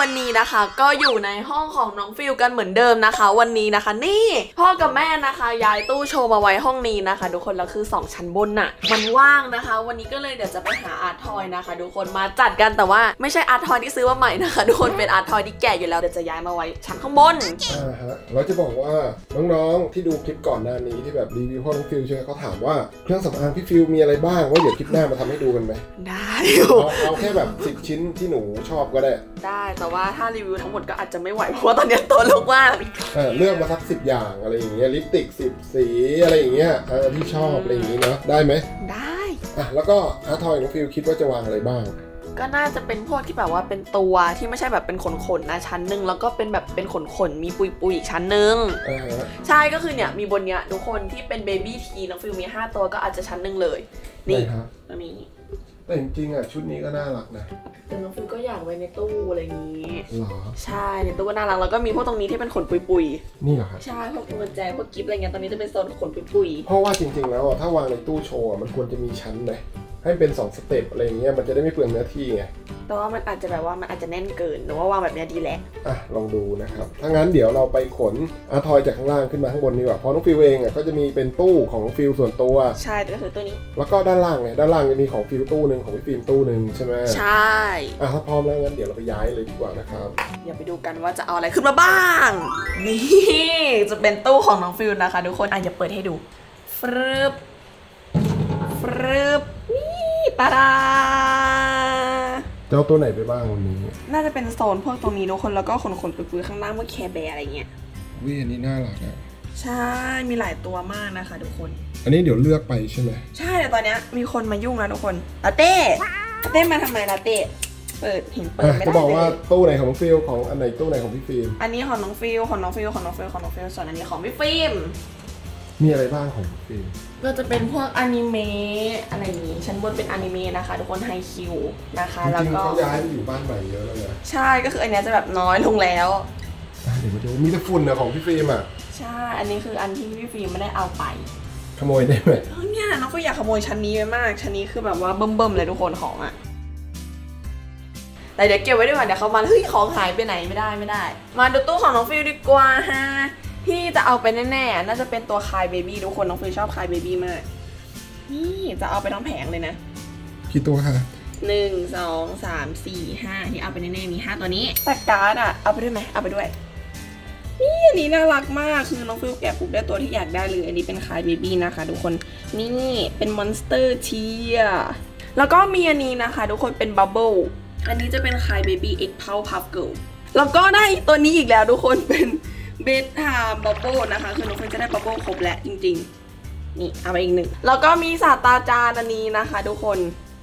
วันนี้นะคะก็อยู่ในห้องของน้องฟิลกันเหมือนเดิมนะคะวันนี้นะคะนี่พ่อกับแม่นะคะย้ายตู้โชว์มาไว้ห้องนี้นะคะทุกคนแล้วคือ2ชั้นบนน่ะมันว่างนะคะวันนี้ก็เลยเดี๋ยวจะไปหาอาร์ตทอยนะคะทุกคนมาจัดกันแต่ว่าไม่ใช่อาร์ตทอยที่ซื้อมาใหม่นะคะทุกคนเป็นอาร์ตทอยที่แก่อยู่แล้วเดี๋ยวจะย้ายมาไว้ชั้นข้างบนฮะเราจะบอกว่าน้องๆที่ดูคลิปก่อนหน้านี้ที่แบบรีวิวพ่อน้องฟิลใช่ไหมเขาถามว่าเครื่องสำอางพี่ฟิลมีอะไรบ้างว่าเดี๋ยวคลิปหน้ามาทำให้ดูกันไหมได้เอาแค่แบบ10 ชิ้นที่หนูชอบก็ได้แต่ว่าถ้ารีวิวทั้งหมดก็อาจจะไม่ไหวเพราะว่าตอนนี้ตัวลูกมากเลือกมาสัก10 อย่างอะไรอย่างเงี้ยลิปสติก10 สีอะไรอย่างเงี้ยที่ชอบอะไรอย่างงี้นะได้ไหมได้แล้วก็อาร์ตทอยน้องฟิลคิดว่าจะวางอะไรบ้างก็น่าจะเป็นพวกที่แบบว่าเป็นตัวที่ไม่ใช่แบบเป็นขนนะชั้นหนึ่งแล้วก็เป็นแบบเป็นขนมีปุยอีกชั้นหนึ่งใช่ก็คือเนี่ยมีบนเนี้ยทุกคนที่เป็นเบบี้ทีน้องฟิลมี5ตัวก็อาจจะชั้นหนึ่งเลยนี่แล้วมีแต่จริงๆชุดนี้ก็น่ารักนะแต่น้องฟิลก็อยากไว้ในตู้อะไรอย่างงี้หรอใช่ในตู้ก็น่ารักแล้วก็มีพวกตรงนี้ที่เป็นขนปุยนี่เหรอครับใช่พวกกุญแจพวกกิ๊บอะไรเงี้ยตอนนี้จะเป็นโซนขนปุยเพราะว่าจริงๆแล้วถ้าวางในตู้โชว์มันควรจะมีชั้นเลยให้เป็น2 สเต็ปอะไรอย่างเงี้ยมันจะได้ไม่เปลืองเนื้อที่ไงแต่ว่ามันอาจจะแบบว่ามันอาจจะแน่นเกินหรือว่าวางแบบนี้ดีแหละลองดูนะครับถ้างั้นเดี๋ยวเราไปขนอาร์ทอยจากข้างล่างขึ้นมาข้างบนดีกว่าเพราะน้องฟิลเองก็จะมีเป็นตู้ของฟิลส่วนตัวใช่ก็คือตู้นี้แล้วก็ด้านล่างจะมีของฟิลตู้หนึ่งของพี่ฟิล์มตู้หนึ่งใช่ไหมใช่ถ้าพร้อมแล้วงั้นเดี๋ยวเราไปย้ายเลยดีกว่านะครับอย่าไปดูกันว่าจะเอาอะไรขึ้นมาบ้างนี่จะเป็นตู้ของน้องฟิลนะคะทุกคนอย่าเปิดให้ดูฟรึบนี่ตาดาเจ้าตัวไหนไปบ้างวันนี้น่าจะเป็นโซนพวกตรงนี้ทุกคนแล้วก็ขนปุยๆข้างล่างพวกแคร์แบร์อะไรเงี้ยอันนี้น่ารักใช่มีหลายตัวมากนะคะทุกคนอันนี้เดี๋ยวเลือกไปใช่ไหมใช่แต่ตอนนี้มีคนมายุ่งแล้วทุกคนลาเต้มาทำไมลาเต้เปิดไม่ได้จะบอกว่าตู้ไหนของฟิลของอันไหนตู้ไหนของพี่ฟิล์มอันนี้ของน้องฟิลส่วนอันนี้ของพี่ฟิล์มมีอะไรบ้างของพี่ฟิล์มก็จะเป็นพวกอนิเมะอะไรอย่างนี้ชั้นบนเป็นอนิเมะนะคะทุกคนไฮคิวนะคะแล้วก็เขาย้ายไปอยู่บ้านใหม่เยอะแล้วนะใช่ก็คืออันนี้จะแบบน้อยลงแล้วเดี๋ยวมาดูมีแต่ฝุ่นนะของพี่ฟิล์มใช่อันนี้คืออันที่พี่ฟิล์มไม่ได้เอาไปขโมยได้ไหมเนี่ยน้องฟิล์มอยากขโมยชั้นนี้ไปมากชั้นนี้คือแบบว่าเบิ่มเลยทุกคนของแต่เดี๋ยวเก็บไว้ดีกว่าเดี๋ยวเขามาเฮ้ยของหายไปไหนไม่ได้มาดูตู้ของน้องฟิลดีกว่าฮะที่จะเอาไปแน่ๆน่าจะเป็นตัวคายเบบี้ทุกคนน้องฟิลชอบคายเบบี้มากนี่จะเอาไปทั้งแผงเลยนะกี่ตัวคะ 1 2 3 4 5ที่เอาไปแน่ๆมี5ตัวนี้แต่การ์ดเอาไปด้วยไหมเอาไปด้วยนี่อันนี้น่ารักมากคือน้องฟิลแกะปุ๊บได้ตัวที่อยากได้เลยอันนี้เป็นคายเบบี้นะคะทุกคนนี่เป็นมอนสเตอร์เทียแล้วก็มีอันนี้นะคะทุกคนเป็นบับเบิ้ลอันนี้จะเป็นคายเบบี้เอ็กเพลพัฟเกิลแล้วก็ได้ตัวนี้อีกแล้วทุกคนเป็นเบทาบับเบิ้ลนะคะคือน้องฟิลจะได้บับเบิ้ลครบแล้วจริงๆนี่เอาไปอีก1แล้วก็มีศาสตราจารย์อันนี้นะคะทุกคน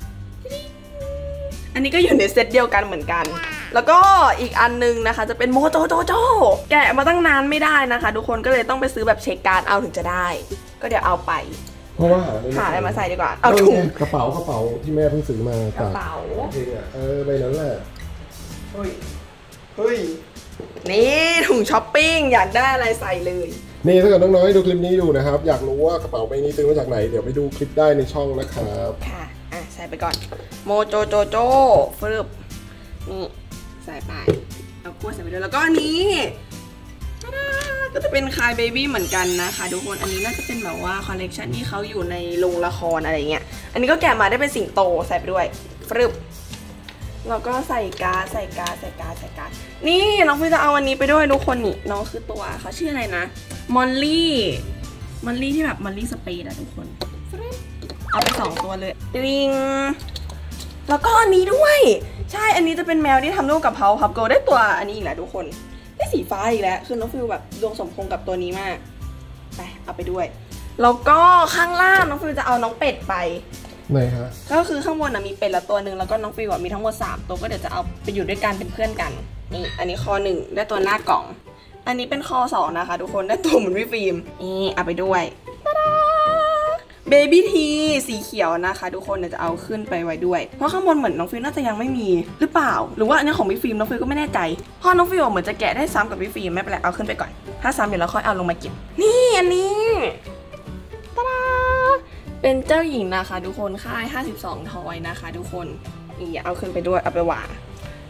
อันนี้ก็อยู่ในเซตเดียวกันเหมือนกันแล้วก็อีกอันนึงนะคะจะเป็นโมโจแกะมาตั้งนานไม่ได้นะคะทุกคนก็เลยต้องไปซื้อแบบเช็คการ์ดเอาถึงจะได้ก็เดี๋ยวเอาไปเพราะว่าหาอะไรมาใส่ดีกว่าเอาถุงกระเป๋าที่แม่เพิ่งซื้อมากระเป๋าจริงใบนั้นแหละเฮ้ยนี่ถุงช้อปปิ้งอยากได้อะไรใส่เลยนี่ถ้าเกิดน้องๆดูคลิปนี้อยู่นะครับอยากรู้ว่ากระเป๋าใบนี้ซื้อมาจากไหนเดี๋ยวไปดูคลิปได้ในช่องนะครับค่ะใส่ไปก่อนโมโจฟึบนี่ใส่ไปเอากล้วยใส่ไปด้วยแล้วก็อันนี้ก็จะเป็นคายเบบี้เหมือนกันนะคะทุกคนอันนี้น่าจะเป็นแบบว่าคอลเลกชันที่เขาอยู่ในโรงละครอะไรเงี้ยอันนี้ก็แกะมาได้เป็นสิงโตใส่ไปด้วยฟึบแล้วก็ใส่การ์ดนี่น้องฟิวจะเอาอันนี้ไปด้วยทุกคนนี่น้องคือตัวเขาชื่ออะไรนะมอลลี่ที่แบบมอลลี่สเปซทุกคนเอาไป2ตัวเลยริงแล้วก็อันนี้ด้วยใช่อันนี้จะเป็นแมวที่ทำร่วมกับเพาพับเกิลได้ตัวอันนี้อีกแล้วทุกคนได้สีฟ้าอีกแล้วคือน้องฟิวแบบดวงสมพงษ์กับตัวนี้มากไปเอาไปด้วยแล้วก็ข้างล่างน้องฟิวจะเอาน้องเป็ดไปไหนคะก็คือข้างบนมีเป็ดละตัวหนึ่งแล้วก็น้องฟิวมีทั้งหมด3ตัวก็เดี๋ยวจะเอาไปอยู่ด้วยกันเป็นเพื่อนกันนี่อันนี้คอ1ได้ตัวหน้ากล่องอันนี้เป็นคอ2นะคะทุกคนได้ตัวเหมือนพี่ฟิล์มนี่เอาไปด้วยเบบี้ทีสีเขียวนะคะทุกคนเดี๋ยวจะเอาขึ้นไปไว้ด้วยเพราะข้างบนเหมือนน้องฟิลน่าจะยังไม่มีหรือเปล่าหรือว่าอันนี้ของพี่ฟิล์มน้องฟิลก็ไม่แน่ใจเพราะน้องฟิลเหมือนจะแกะได้ซ้ำกับพี่ฟิล์มไม่เป็นไรเอาขึ้นไปก่อนถ้าซ้ำเดี๋ยวเราค่อยเอาลงมาเก็บนี่อันนี้ตาดาเป็นเจ้าหญิงนะคะทุกคนค่าย52ทอยนะคะทุกคนนี่เอาขึ้นไปด้วยเอาไปวาง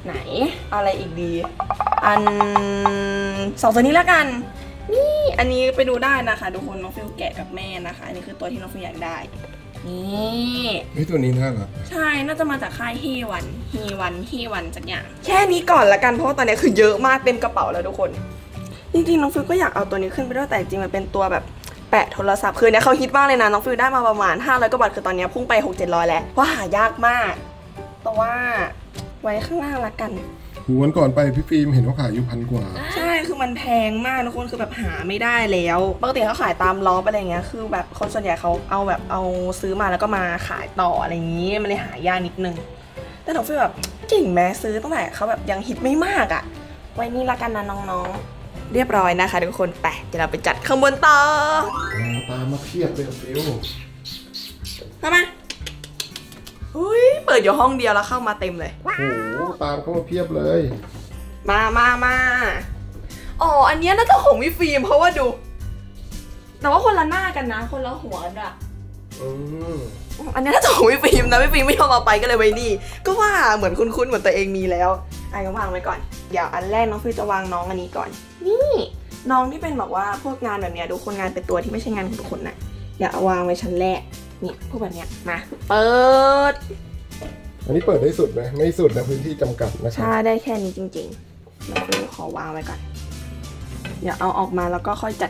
ไหนอะไรอีกดีอัน2ตัวนี้แล้วกันนี่อันนี้ไปดูได้นะคะทุกคนน้องฟิลแกะกับแม่นะคะอันนี้คือตัวที่น้องฟิลอยากได้นี่ตัวนี้น่ารักใช่น่าจะมาจากค่ายฮีวันสักอย่างแค่นี้ก่อนละกันเพราะว่าตอนนี้คือเยอะมากเต็มกระเป๋าแล้วทุกคนจริงๆน้องฟิลก็อยากเอาตัวนี้ขึ้นไปด้วยแต่จริงมันเป็นตัวแบบแปะโทรศัพท์คือเนี่ยเขาฮิตมากเลยนะน้องฟิลได้มาประมาณ500กว่าบาทคือตอนนี้พุ่งไป600-700แล้วว่าหายากมากแต่ว่าไว้ข้างล่างละกันวันก่อนไปพี่ฟิล์มเห็นเขาขายอยู่1,000 กว่าใช่คือมันแพงมากทุกคนคือแบบหาไม่ได้แล้วปกติเขาขายตามล็อบอะไรเงี้ยคือแบบคนส่วนใหญ่เขาเอาซื้อมาแล้วก็มาขายต่ออะไรอย่างงี้มันเลยหายากนิดนึงแต่น้องฟิลแบบเก่งแม้ซื้อตั้งแต่เขาแบบยังฮิตไม่มากอ่ะไว้นี่ละกันนะน้องๆเรียบร้อยนะคะทุกคนไปเดี๋ยวเราไปจัดข้างบนต่อตามมาเพียบเลยฟิลเข้ามาเปิดอยู่ห้องเดียวแล้วเข้ามาเต็มเลยโอ้โหตามเข้ามาเพียบเลยมาอ๋ออันนี้น่าจะของพี่ฟิล์มเพราะว่าดูแต่ว่าคนละหน้ากันนะคนละหัวอ่ะอันนี้น่าจะของพี่ฟิล์มนะพี่ฟิล์มไม่ยอมเอาไปก็เลยไว้นี่ก็ว่าเหมือนคุ้นๆเหมือนตัวเองมีแล้วก็วางไว้ก่อนเดี๋ยวอันแรกน้องฟิล์มจะวางน้องอันนี้ก่อนนี่น้องที่เป็นแบบว่าพวกงานแบบเนี้ยดูคนงานเป็นตัวที่ไม่ใช่งานของทุกคนนะเดี๋ยวเอาวางไว้ชั้นแรกนี่พวกแบบเนี้ยมาเปิดอันนี้เปิดได้สุดไหมไม่สุดนะพื้นที่จำกัดนะครับใช่ได้แค่นี้จริงๆเราคือขอวางไว้ก่อนเดี๋ยวเอาออกมาแล้วก็ค่อยจัด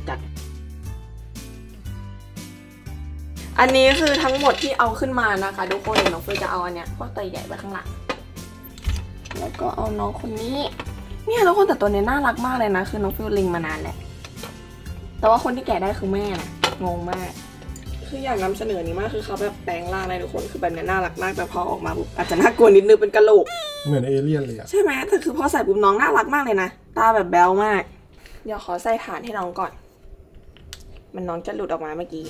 อันนี้คือทั้งหมดที่เอาขึ้นมานะคะทุกคนน้องเฟิร์นจะเอาอันเนี้ยพวกตัวใหญ่ไว้ข้างหลังแล้วก็เอาน้องคนนี้เนี่ยทุกคนแต่ตัวนี้น่ารักมากเลยนะคือน้องฟิลลิงมานานแหละแต่ว่าคนที่แกะได้คือแม่นะงงมากคืออยากนำเสนอนี้มากคือเขาแบบแปลงร่างเลยทุกคนคือแบบนี้น่ารักมากแต่พอออกมาปุ๊บอาจจะน่ากลัวนิดนึงเป็นกะโหลกเหมือนเอเลี่ยนเลยอะใช่ไหมแต่คือพอใส่ปุ๊บน้องน่ารักมากเลยนะตาแบบแบ๊วมากเดี๋ยวขอใส่ฐานให้น้องก่อนมันน้องจะหลุดออกมาเมื่อกี้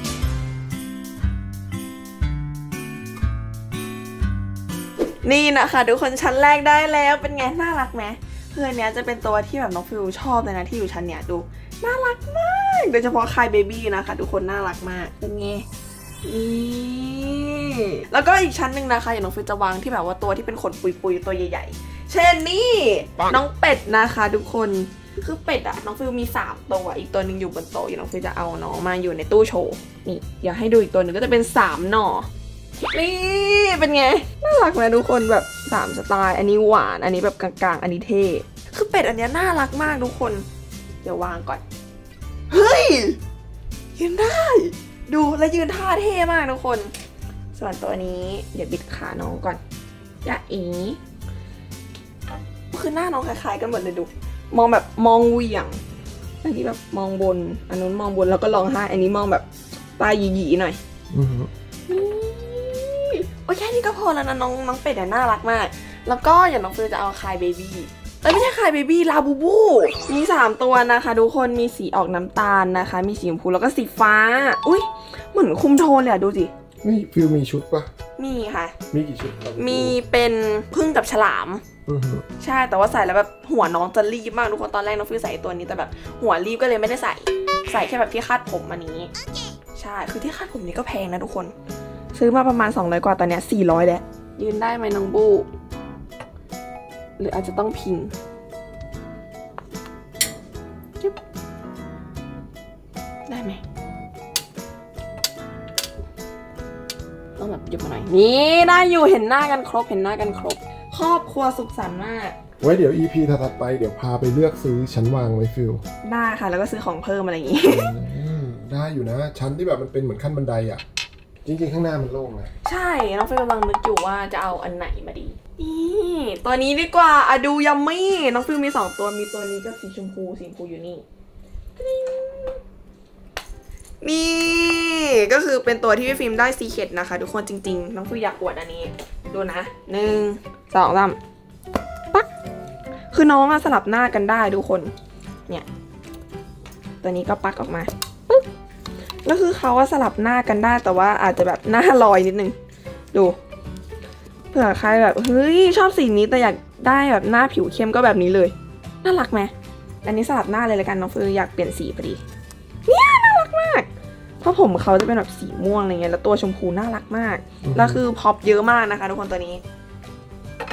นี่นะคะทุกคนชั้นแรกได้แล้วเป็นไงน่ารักไหมคืออันเนี้ยจะเป็นตัวที่แบบน้องฟิวชอบเลยนะที่อยู่ชั้นเนี้ยดูน่ารักมากโดยเฉพาะคายเบบี้นะคะทุกคนน่ารักมากเป็นไงนี่แล้วก็อีกชั้นหนึ่งนะคะอย่างน้องฟิวจะวางที่แบบว่าตัวที่เป็นขนปุยๆตัวใหญ่ๆเช่นนี่น้องเป็ดนะคะทุกคนคือเป็ดอะน้องฟิวมี3ตัวอีกตัวหนึ่งอยู่บนโต๊ะอย่างน้องฟิวจะเอาน้องมาอยู่ในตู้โชว์นี่อยากให้ดูอีกตัวหนึ่งก็จะเป็น3หน่อนี่เป็นไงน่ารักไหมทุกคนแบบ3สไตล์อันนี้หวานอันนี้แบบกลางๆอันนี้เท่คือเป็ดอันนี้น่ารักมากทุกคนเดี๋ยววางก่อนเฮ้ยยืนได้ดูและยืนท่าเท่มากทุกคนส่วนตัวนี้เดี๋ยวบิดขาน้องก่อนอย่าคือหน้าน้องคล้ายๆกันหมดเลยดูมองแบบมองเหวี่ยงอันนี้แบบมองบนอันนู้นมองบนแล้วก็ร้องไห้อันนี้มองแบบตาหยีๆหน่อยโอ้แค่นี้ก็พอแล้วนะน้องเป็ดน่ารักมากแล้วก็อย่างน้องฟิลจะเอาคายเบบี้ไม่ใช่คายเบบี้ลาบูบูมี3ตัวนะคะทุกคนมีสีออกน้ำตาลนะคะมีสีชมพูแล้วก็สีฟ้าอุ้ยเหมือนคุมโทนเลยดูสินี่ฟิลมีชุดปะมีค่ะมีกี่ชุดมีเป็นพึ่งกับฉลามใช่แต่ว่าใส่แล้วแบบหัวน้องจะรีบมากทุกคนตอนแรกน้องฟิลใส่ตัวนี้แต่แบบหัวรีบก็เลยไม่ได้ใส่แค่แบบที่คาดผมอันนี้ใช่คือที่คาดผมนี้ก็แพงนะทุกคนซื้อมาประมาณ200กว่าตอนนี้400แล้วยืนได้ไหมน้องบูหรืออาจจะต้องพิงได้ไหมต้องแบบหยุดมาหน่อยนี่ได้อยู่เห็นหน้ากันครบครอบครัวสุขสันต์มากไว้เดี๋ยว EP ถัดไปเดี๋ยวพาไปเลือกซื้อชั้นวางไว้ฟิลได้ค่ะแล้วก็ซื้อของเพิ่มอะไรอย่างงี้ได้อยู่นะชั้นที่แบบมันเป็นเหมือนขั้นบันไดอ่ะจริงๆข้างหน้ามันโล่งนะใช่น้องฟิลกำลังนึกอยู่ว่าจะเอาอันไหนมาดีนี่ตัวนี้ดีกว่าอะดูยัมมี่น้องฟิลมี2ตัวมีตัวนี้กับสีชมพูอยู่นี่ก็คือเป็นตัวที่พี่ฟิล์มได้ซีเคทนะคะทุกคนจริงๆน้องฟิลอยากอวดอันนี้ดูนะ1 2 3ปั๊กคือน้องสลับหน้ากันได้ทุกคนเนี่ยตัวนี้ก็ปักออกมาปึ๊บแล้วคือเขาสลับหน้ากันได้แต่ว่าอาจจะแบบหน้าลอยนิดนึงดูเผื่อใครแบบเฮ้ยชอบสีนี้แต่อยากได้แบบหน้าผิวเข้มก็แบบนี้เลยน่ารักไหมอันนี้สลับหน้าเลยละกันน้องฟิลอยากเปลี่ยนสีพอดีเนี่ยน่ารักมากเพราะผมเขาจะเป็นแบบสีม่วงอะไรเงี้ยแล้วตัวชมพูน่ารักมากแล้วคือพ็อปเยอะมากนะคะทุกคนตัวนี้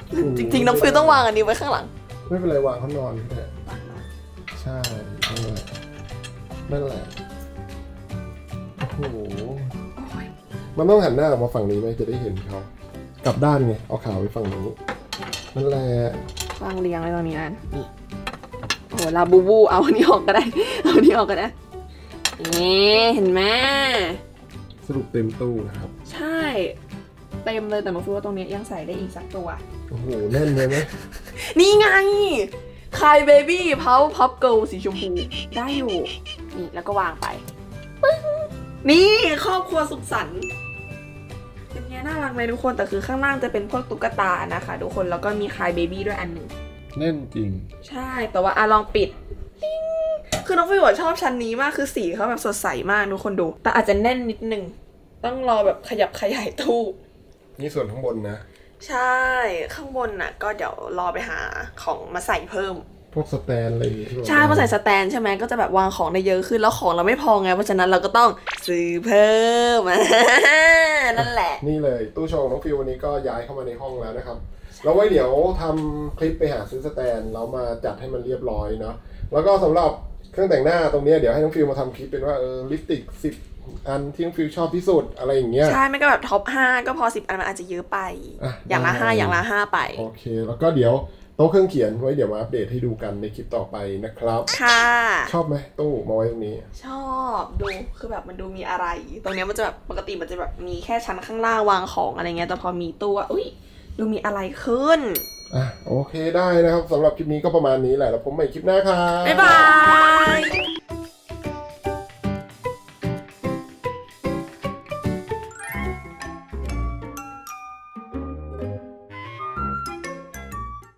จริงๆน้องฟิลต้องวางอันนี้ไว้ข้างหลังไม่เป็นไรวางเขานอนก็ได้ใช่นั่นแหละโอ้โหมันต้องหันหน้าออกมาฝั่งนี้ไหมจะได้เห็นเขากลับด้านไงเอาขาไว้ฝั่งนี้นั่นแหละวางเรียงไว้ตรงนี้นั่นนี่โอ้ลาบูบูเอาอันนี้ออกก็ได้เอาอันนี้ออกก็ได้นี่เห็นไหมสรุปเต็มตู้นะครับใช่เต็มเลยแต่น้องฟิลว่าตรงนี้ยังใส่ได้อีกสักตัวโอ้โหแน่นเลยไหมนี่ไงคายเบบี้พับเกิลสีชมพูได้อยู่นี่แล้วก็วางไปนี่ครอบครัวสุขสันต์เป็นไงน่ารักไหมทุกคนแต่คือข้างล่างจะเป็นพวกตุ๊กตานะคะทุกคนแล้วก็มีคายเบบี้ด้วยอันหนึ่งแน่นจริงใช่แต่ว่าลองปิดคือน้องฟิวชอบชั้นนี้มากคือสีเขาแบบสดใสมากทุกคนดูแต่อาจจะแน่นนิดนึงต้องรอแบบขยับขยายตู้นี่ส่วนข้างบนนะใช่ข้างบนน่ะก็เดี๋ยวรอไปหาของมาใส่เพิ่มพวกสแตนอะไรใช่พอใส่สแตนใช่ไหมก็จะแบบวางของได้เยอะขึ้นแล้วของเราไม่พอไงเพราะฉะนั้นเราก็ต้องซื้อเพิ่มนั่นแหละนี่เลยตู้โชว์น้องฟิววันนี้ก็ย้ายเข้ามาในห้องแล้วนะครับแล้วไว้เดี๋ยวทำคลิปไปหาซื้อสแตนแล้วมาจัดให้มันเรียบร้อยเนาะแล้วก็สำหรับเครื่องแต่งหน้าตรงนี้เดี๋ยวให้น้องฟิวมาทำคลิปเป็นว่าลิปสติก10 อันที่น้องฟิวชอบที่สุดอะไรอย่างเงี้ยใช่ไม่ก็แบบท็อป5ก็พอ10 อันมันอาจจะเยอะไปอย่างละ5อย่างละ5ไปโอเคแล้วก็เดี๋ยวโต๊ะเครื่องเขียนไว้เดี๋ยวมาอัปเดตให้ดูกันในคลิปต่อไปนะครับค่ะชอบไหมตู้มาไว้ตรงนี้ชอบดูคือแบบมันดูมีอะไรตรงนี้มันจะแบบปกติมันจะแบบมีแค่ชั้นข้างล่างวางของอะไรเงี้ยแต่พอมีตู้อุ้ยดูมีอะไรขึ้นโอเคได้นะครับสำหรับคลิปนี้ก็ประมาณนี้แหละแล้วผมใหม่คลิปหน้าครับบ๊ายบาย